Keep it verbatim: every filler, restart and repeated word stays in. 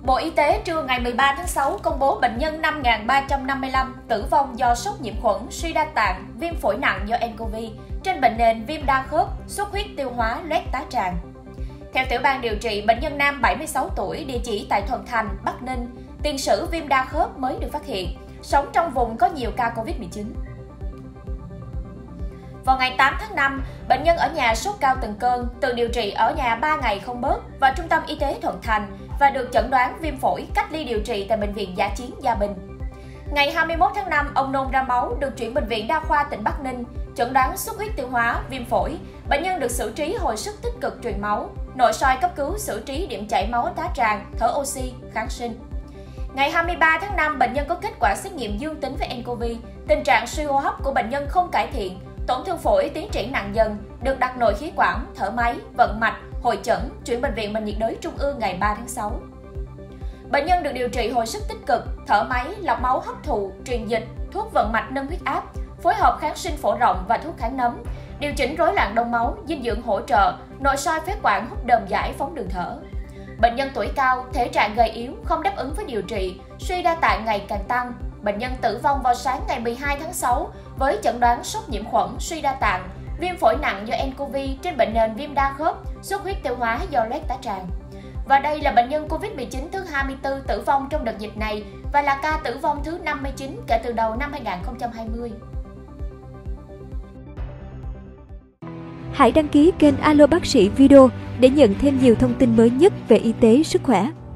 Bộ Y tế trưa ngày mười ba tháng sáu công bố bệnh nhân năm nghìn ba trăm năm mươi lăm tử vong do sốc nhiễm khuẩn, suy đa tạng, viêm phổi nặng do nCoV trên bệnh nền viêm đa khớp, xuất huyết tiêu hóa, loét tá tràng. Theo tiểu ban điều trị, bệnh nhân nam bảy mươi sáu tuổi, địa chỉ tại Thuận Thành, Bắc Ninh, tiền sử viêm đa khớp mới được phát hiện, sống trong vùng có nhiều ca Covid mười chín. Vào ngày tám tháng năm, bệnh nhân ở nhà sốt cao từng cơn, tự điều trị ở nhà ba ngày không bớt vào Trung tâm Y tế Thuận Thành và được chẩn đoán viêm phổi, cách ly điều trị tại Bệnh viện Dã chiến Gia Bình. Ngày hai mươi mốt tháng năm, ông nôn ra máu, được chuyển Bệnh viện Đa khoa tỉnh Bắc Ninh, chẩn đoán xuất huyết tiêu hóa, viêm phổi. Bệnh nhân được xử trí hồi sức tích cực truyền máu, nội soi cấp cứu xử trí điểm chảy máu tá tràng, thở oxy, kháng sinh. Ngày hai mươi ba tháng năm, bệnh nhân có kết quả xét nghiệm dương tính với nCoV. Tình trạng suy hô hấp của bệnh nhân không cải thiện, tổn thương phổi tiến triển nặng dần, được đặt nội khí quản, thở máy, vận mạch, hội chẩn, chuyển Bệnh viện Bệnh nhiệt đới Trung ương ngày ba tháng sáu. Bệnh nhân được điều trị hồi sức tích cực, thở máy, lọc máu hấp thụ, truyền dịch, thuốc vận mạch nâng huyết áp, phối hợp kháng sinh phổ rộng và thuốc kháng nấm, điều chỉnh rối loạn đông máu, dinh dưỡng hỗ trợ, nội soi phế quản hút đờm giải phóng đường thở. Bệnh nhân tuổi cao, thể trạng gầy yếu, không đáp ứng với điều trị, suy đa tạng ngày càng tăng. Bệnh nhân tử vong vào sáng ngày mười hai tháng sáu với chẩn đoán sốc nhiễm khuẩn, suy đa tạng, viêm phổi nặng do nCoV trên bệnh nền viêm đa khớp, xuất huyết tiêu hóa do loét tá tràng. Và đây là bệnh nhân Covid mười chín thứ hai mươi tư tử vong trong đợt dịch này và là ca tử vong thứ năm mươi chín kể từ đầu năm hai nghìn không trăm hai mươi. Hãy đăng ký kênh Alo Bác sĩ Video để nhận thêm nhiều thông tin mới nhất về y tế, sức khỏe.